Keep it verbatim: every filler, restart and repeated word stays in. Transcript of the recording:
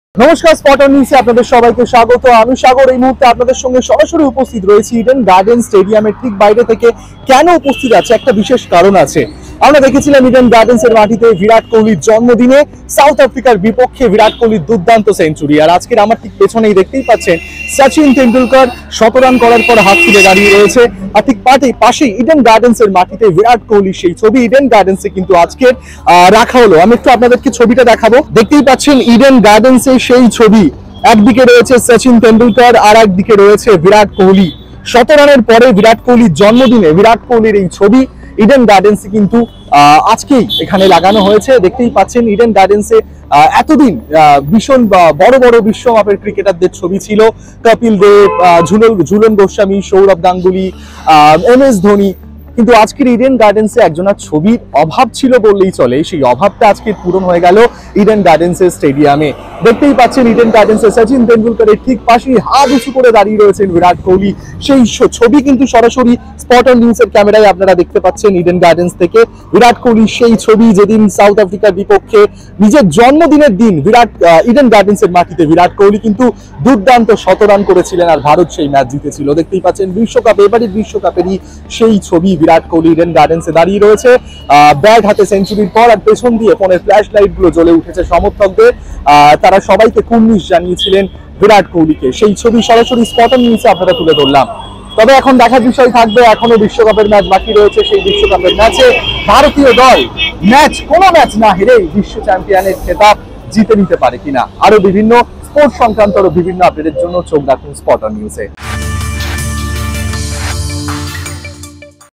নমস্কার, spot on নিউজে আপনাদের সবাইকে স্বাগত। আমি সাগর এই মুহূর্তে আপনাদের সঙ্গে সরাসরি উপস্থিত রয়েছি ইডেন গার্ডেন স্টেডিয়ামের ঠিক বাইরে থেকে। কেন উপস্থিত আছে, একটা বিশেষ কারণ আছে। আমরা দেখেছিলাম ইডেন গার্ডেন্স এর মাটিতে বিরাট কোহলির জন্মদিনে সাউথ আফ্রিকার বিপক্ষে বিরাট কোহলির দুর্দান্ত সেঞ্চুরি। আর আজকের আমার ঠিক পেছনেই দেখতেই পাচ্ছেন সচিন তেন্ডুলকর শত রান করার পর হাত তুলে দাঁড়িয়ে রয়েছে। আর ঠিক পাটেই পাশেই ইডেন গার্ডেন্স এর মাটিতে বিরাট কোহলির সেই ছবি ইডেন গার্ডেন্সে কিন্তু আজকে রাখা হলো। আমি একটু আপনাদেরকে ছবিটা দেখাবো। দেখতেই পাচ্ছেন ইডেন গার্ডেন্সে সেই ছবি। একদিকে রয়েছে সচিন তেন্ডুলকর, আর একদিকে রয়েছে বিরাট কোহলি। শত রানের পরে বিরাট কোহলির জন্মদিনে বিরাট কোহলির এই ছবি ইডেন গার্ডেন্সে কিন্তু আজকেই এখানে লাগানো হয়েছে। দেখতেই পাচ্ছেন ইডেন গার্ডেন্সে এতদিন ভীষণ বড় বড় বিশ্বমাপের ক্রিকেটারদের ছবি ছিল। Kapil Dev, Jhulan Jhulan Goswami, Sourav Ganguly, M S Dhoni. কিন্তু আজকের ইডেন গার্ডেন্সে একজনের ছবির অভাব ছিল বললেই চলে। সেই অভাবটা আজকে পূরণ হয়ে গেল ইডেন গার্ডেন্সের স্টেডিয়ামে। দেখতেই পাচ্ছেন ইডেন গার্ডেন্সে সচিন তেন্ডুলকরের ঠিক পাশেই হাত উঁচু করে দাঁড়িয়ে রয়েছেন বিরাট কোহলি। সেই ছবি কিন্তু সরাসরি স্পট অন নিউজের ক্যামেরায় আপনারা দেখতে পাচ্ছেন ইডেন গার্ডেন্স থেকে। বিরাট কোহলি সেই ছবি যেদিন সাউথ আফ্রিকার বিপক্ষে নিজের জন্মদিনের দিন বিরাট ইডেন গার্ডেন্সের মাটিতে বিরাট কোহলি কিন্তু দুর্দান্ত শত রান করেছিলেন আর ভারত সেই ম্যাচ জিতেছিল। দেখতেই পাচ্ছেন বিশ্বকাপ, এবারের বিশ্বকাপেরই সেই ছবি। বিরাট কোহলি ইডেন গার্ডেন্সে দাঁড়িয়ে রয়েছে ব্যাট হাতে সেঞ্চুরির পর, আর পেছন দিয়ে ফোনের ফ্ল্যাশ লাইট গুলো জ্বলে উঠেছে সমর্থকদের। তারা সবাইকে কুর্নিশ জানিয়েছিলেন বিরাট কোহলিকে। সেই ছবি সরাসরি স্পট অন নিউজে আপনারা তুলে ধরলাম। তবে এখন দেখার বিষয় থাকবে, এখনো বিশ্বকাপের ম্যাচ বাকি রয়েছে। সেই বিশ্বকাপের ম্যাচে ভারতীয় দল ম্যাচ কোনো ম্যাচ না হেরে বিশ্ব চ্যাম্পিয়নের খেতাব জিতে নিতে পারে কিনা। আরো বিভিন্ন স্পোর্টস সংক্রান্ত আরো বিভিন্ন আপডেটের জন্য চোখ রাখুন স্পট অন নিউজে।